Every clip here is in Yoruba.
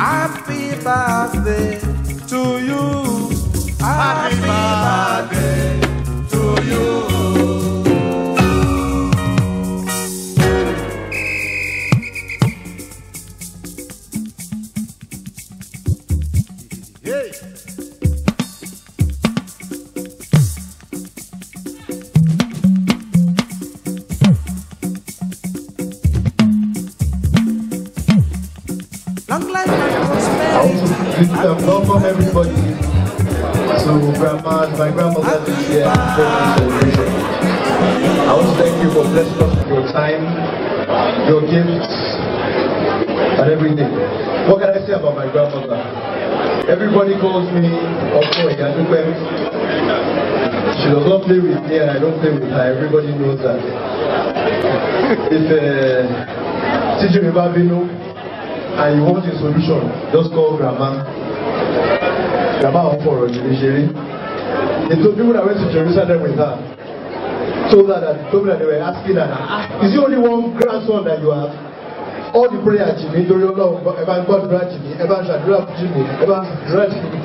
Happy birthday to you. Happy birthday to you. Hey. Long life and prosperity. Welcome everybody to Grandma, my grandmother this year celebration. I want to thank you for blessing us with your time, your gifts, and everything. What can I say about my grandmother? Everybody calls me Okoye Adupe. She does not play with me and I don't play with her. Everybody knows that. If Tijiri Babino and you want a solution, just call Grandma. Grandma for Nigeria. The two people that went to Jerusalem with her told her that they were asking her, is the only one grandson that you have? All the prayer Jimmy, do you know about God Jimmy, about Shadrach Jimmy, about Jimmy.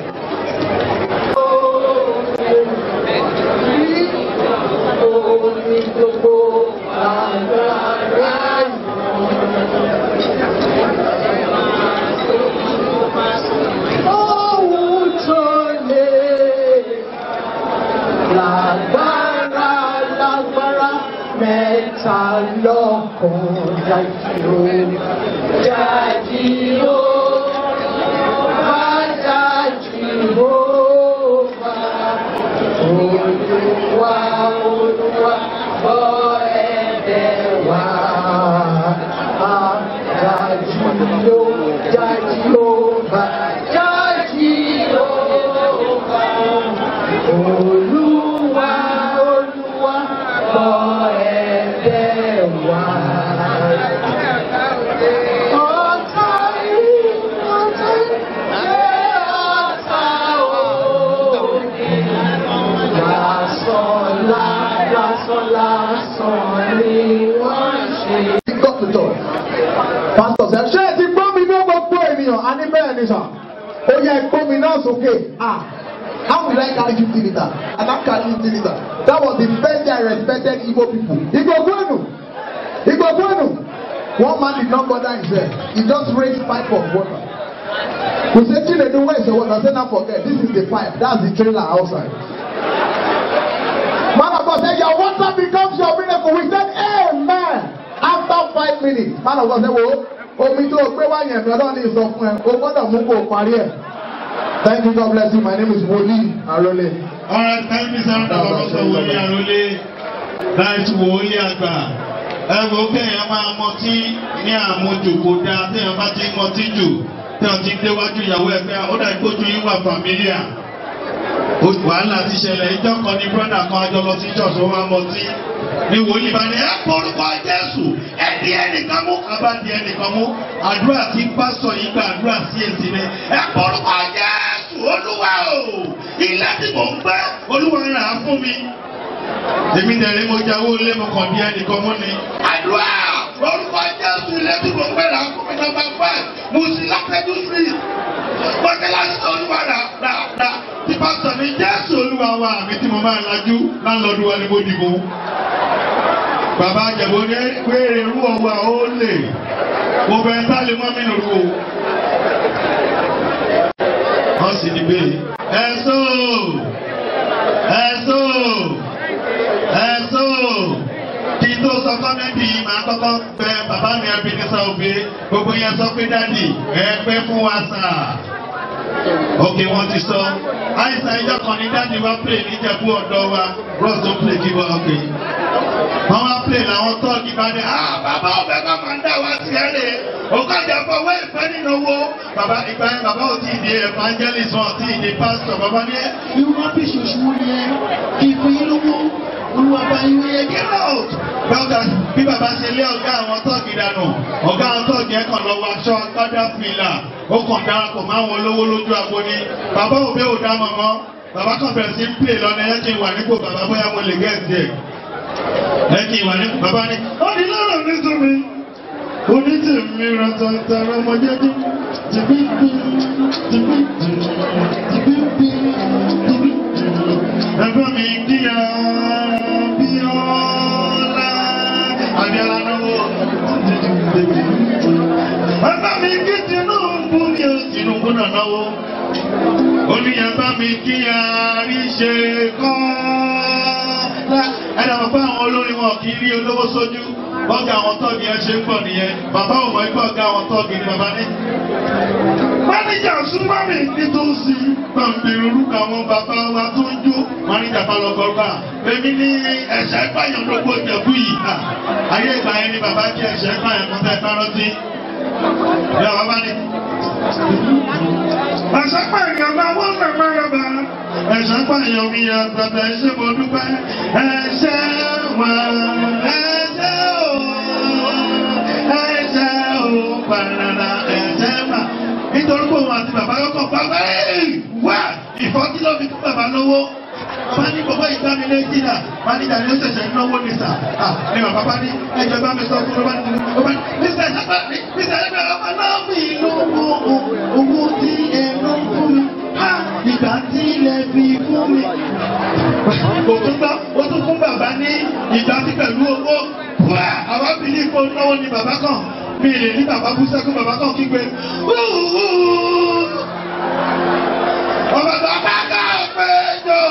Okay. How will I carry 50 liters? I can't carry 50 liters. That was the first day I respected Igbo people. Igbo Gwenu. One man did not bother himself. He just raised pipe of water. We said, Chinedu, where is the water? I said, not forget, this is the pipe. That's the trailer outside. Man of God said, your water becomes your miracle. We said, amen. After 5 minutes, man of God said, well, thank you, God bless you. My name is Woli Arole. Alright, thank you, sir. Woli Arole. That's Woli Agba. Okay, I'm Moti, near Motu, Koda, they are Mati Motiju. They want to your way. I go to you, familiar. While I teach a later, Connie brother, Cardo, teachers over Moti. You will live an airport by Jesu. At the end, come about the end, come address him, Pastor, you can address yes in it. Airport by Jesu. Oluwa, he let him on back. Oluwa, for me. The middle Moja will live on the end, come on. Adwa, Oluwa, Jesu, let him on back. I'm coming up back. Musila, do sleep. But the last one, the pastor in Jesu, Oluwa, with him, Laju, landlord, one body. Baba Jabone, where you are only. Over Tali Mammy Ru. How's the bay? Tito Sakamenti, Makoko, Papa, may I be the South Bobo Yasope Daddy, and Pefuasa. Okay, what is so? I say, you're calling that you are playing in the board over. Ross don't play keyboard, okay. Mama play now, talk about it. Baba, Manda was here. Okay, therefore, where penny no war. Baba, if I'm about the evangelist or the pastor, Baba, you want to show you. If you know. Get out! Brothers, people are saying, I'm talking down. I'm talking about short, other filler. Oh, down for my low to a body. Baba will be with Mama. Baba can simply on anything when you go, Baba will get there. Anyone, Baba, oh, the Lord of me. Who needs a mirror? Ẹgbẹ́ mi kí Abíọ́lá Abíọ́lá náwó. Ẹgbẹ́ mi kí Tinubu mi ò Tinubu náà náwó. Oníyàbá mi kí àríṣe kọ́lá. Ẹ̀dá bàbá àwọn olórin wọn kì í rí olówó sójú. Bọ́gà àwọn tọ́ọ̀gì ẹ ṣe ń pọ̀ nìyẹn. Bàbá ò mọ̀ ikú ọ̀gá àwọn tọ́ọ̀gì ni bàbá ní. Máníjà súnmọ́ mi nítòsí. Bàbá orúkọ àwọn bàbá wa tó ń jó. Máníjà bá lọ gọ́gbà. Èmi ní ẹ̀ṣẹ̀ pààyàn gbogbo ìjẹ̀bú yìí. Ayé ìgbà yẹn ni bàbá kí ẹ̀ṣẹ̀ pààyàn kan tẹ́ bá rántí. Ìyá bàbá ní. Ẹ̀ṣẹ̀ pààyàn máa wọ́n mẹ́mọ́ rẹ̀ bá. Ẹ̀ṣẹ̀ pààyàn mi yà bàbá ẹ̀ṣẹ̀ mo dúpẹ́. Ẹ̀ṣẹ̀ wà ẹ̀ṣẹ̀ ò pàràrà ẹ̀ṣẹ̀ mà. Nítorí pé òun àti bàbá lọ́kọ̀ bàbá wá ìfọ́jú ló fi fún bàbá lówó. Bá ní bàbá ìgbà mi lẹ́yìn jìnnà, bá ní ìdàní ó ṣẹ̀ṣẹ̀ náwó ní sà. Ní bàbá bá ní ẹjọ́ bá mi sọ fún mi, bá ní Mr. Ẹgbẹ́ ọmọ náà mi lówó owó tí ẹnu fún mi. Ìgbà tí ilẹ̀ fi fún mi. Kò tún gbọ́, ó tún fún bàbá ní ìgbà tí pẹ̀lú owó. Àwọn abìlí kò náwó ní bàbá kan. Mi lè ní bàbá bú sẹ́kún bàbá kan kígbe. Ọba bàbá kan péjọ.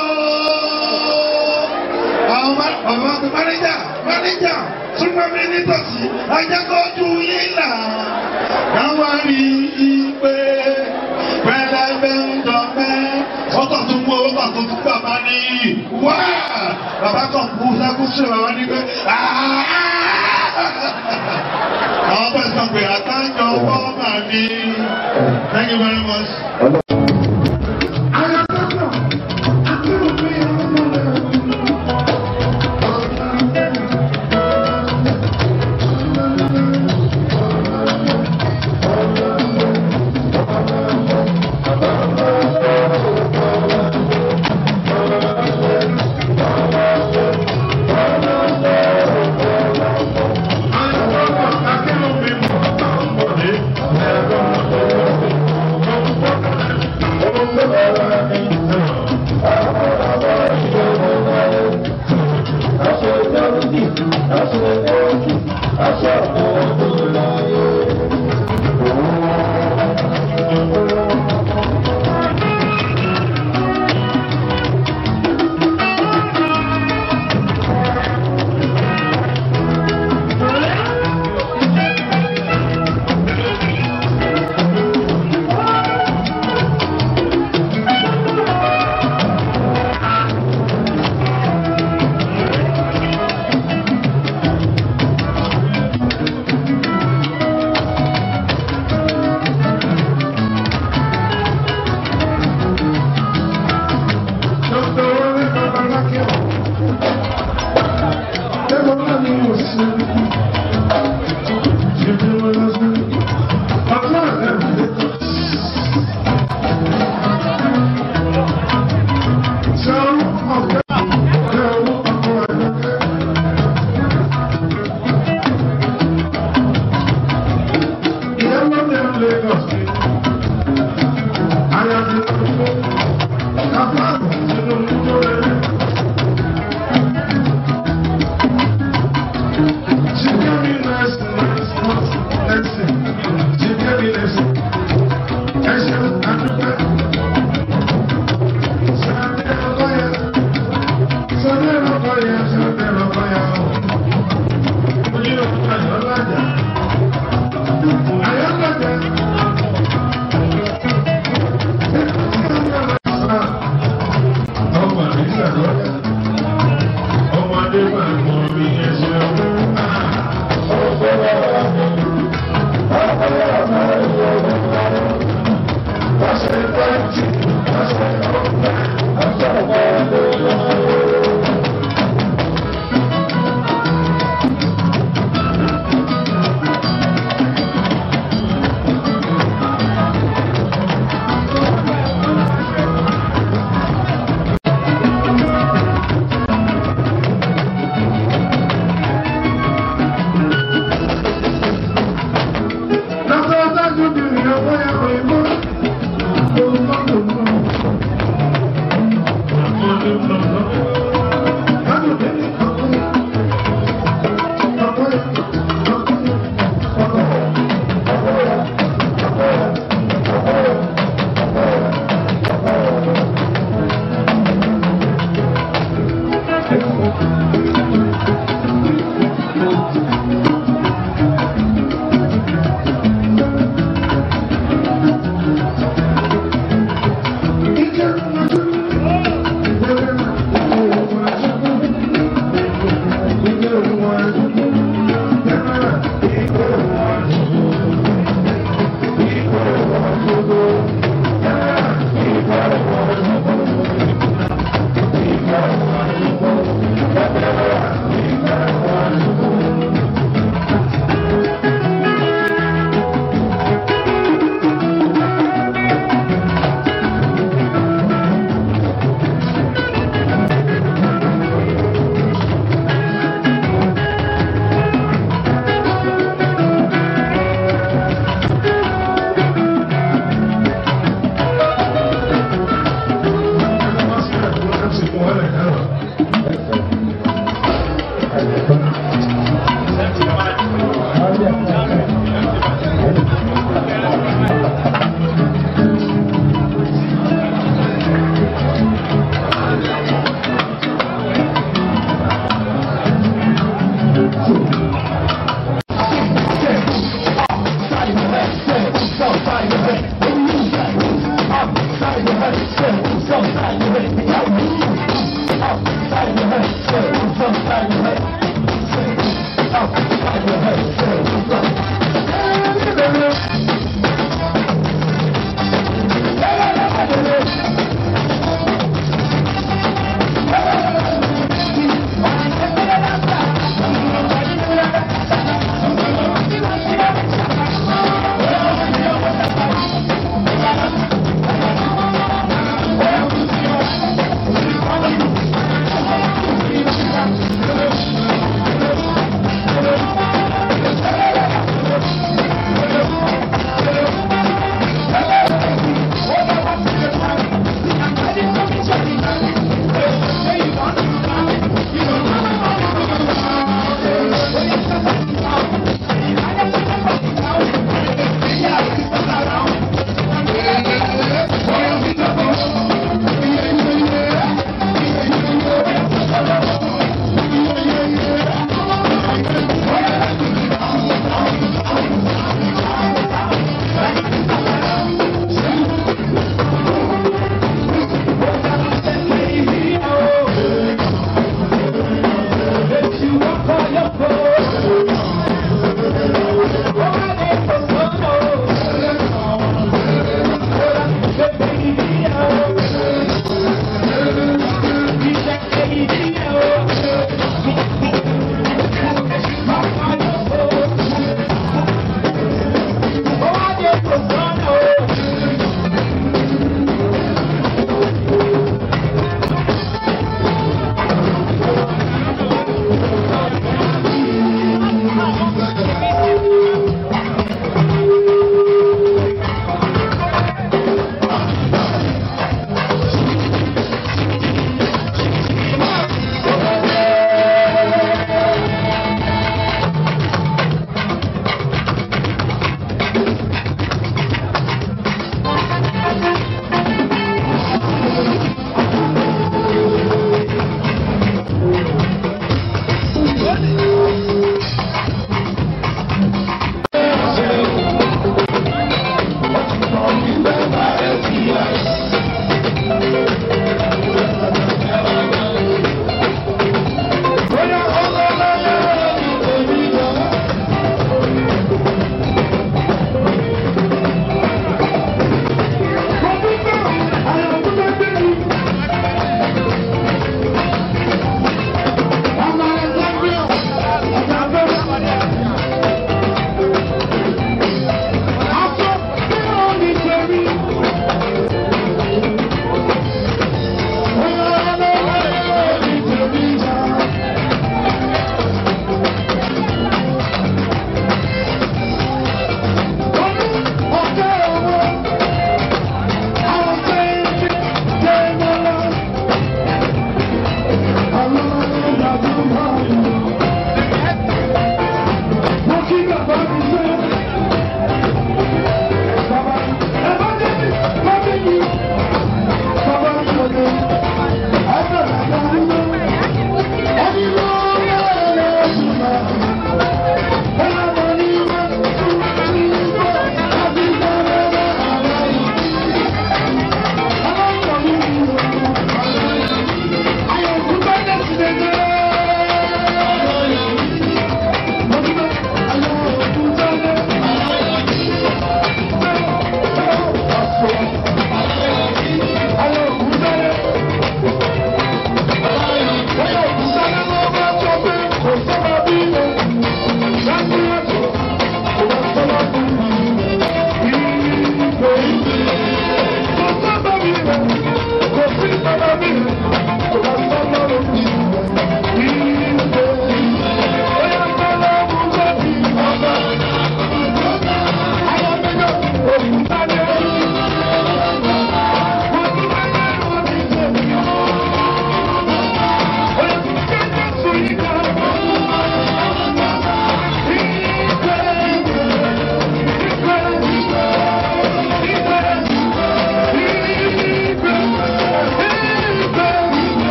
Àwọn bàbá tó mánéjà súnmọ́ mi nítòsí ajẹ́kọ̀ọ́jú yín là. Káwọn rí i pé pẹ́lẹ́bẹ́ ń dọ̀pẹ́. Wọ́n kàn tún mú owó kan tó tún bàbá ní. Wá! Bàbá kan bú sẹ́kún sí bàbá ní pé. Àwọn bẹ́ẹ̀ sọ pé àtàjọ fọ́ọ̀mà ní. Thank you very much. That's all I do.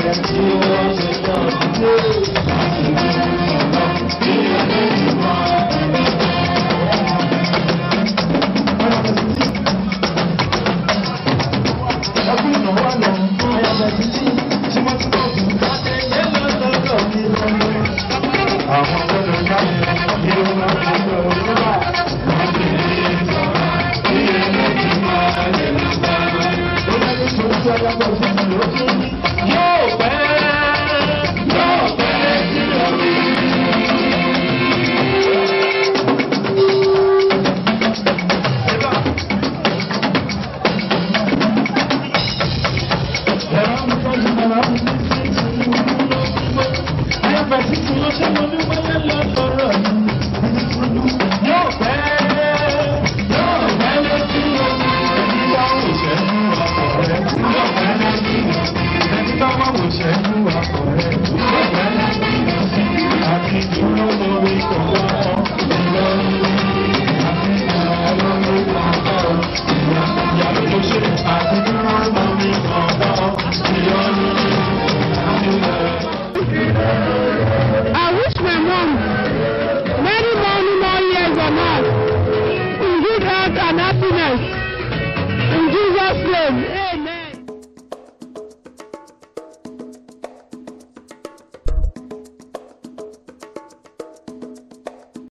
In Jesus' name, amen.